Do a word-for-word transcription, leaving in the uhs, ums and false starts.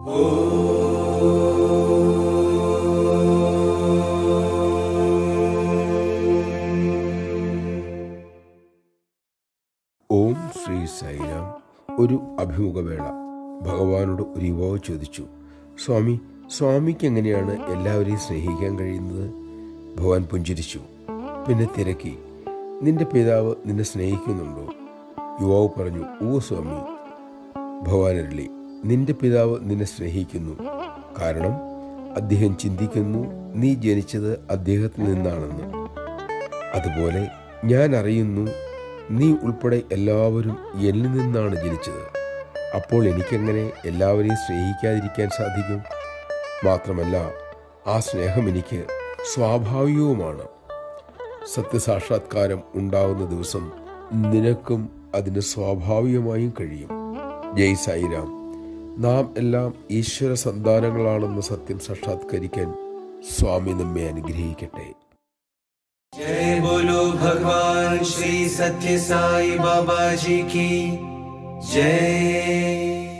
ഓം ശ്രീ സായിരാം. ഒരു അഭിമുഖവേള. ഭഗവാനോട് ഒരു യുവാവ് ചോദിച്ചു, സ്വാമി, സ്വാമിക്ക് എങ്ങനെയാണ് എല്ലാവരെയും സ്നേഹിക്കാൻ കഴിയുന്നത്? ഭഗവാൻ പുഞ്ചിരിച്ചു. പിന്നെ തിരക്കി, നിന്റെ പിതാവ് നിന്നെ സ്നേഹിക്കുന്നുണ്ടോ? യുവാവ് പറഞ്ഞു, ഓ സ്വാമി. ഭഗവാൻ അരുളി, നിന്റെ പിതാവ് നിന്നെ സ്നേഹിക്കുന്നു. കാരണം അദ്ദേഹം ചിന്തിക്കുന്നു നീ ജനിച്ചത് അദ്ദേഹത്തിൽ നിന്നാണെന്ന്. അതുപോലെ ഞാൻ അറിയുന്നു നീ ഉൾപ്പെടെ എല്ലാവരും എന്നിൽ നിന്നാണ് ജനിച്ചത്. അപ്പോൾ എനിക്കെങ്ങനെ എല്ലാവരെയും സ്നേഹിക്കാതിരിക്കാൻ സാധിക്കും? മാത്രമല്ല, ആ സ്നേഹം എനിക്ക് സ്വാഭാവികവുമാണ്. സത്യസാക്ഷാത്കാരം ഉണ്ടാകുന്ന ദിവസം നിനക്കും അതിന് സ്വാഭാവികമായും കഴിയും. ജയ് സായിരാം. നാം എല്ലാം ഈശ്വര സന്താനങ്ങളാണെന്ന സത്യം സാക്ഷാത്കരിക്കാൻ സ്വാമി നമ്മെ അനുഗ്രഹിക്കട്ടെ. जय बोलो भगवान श्री सत्य साई बाबा जी की जय।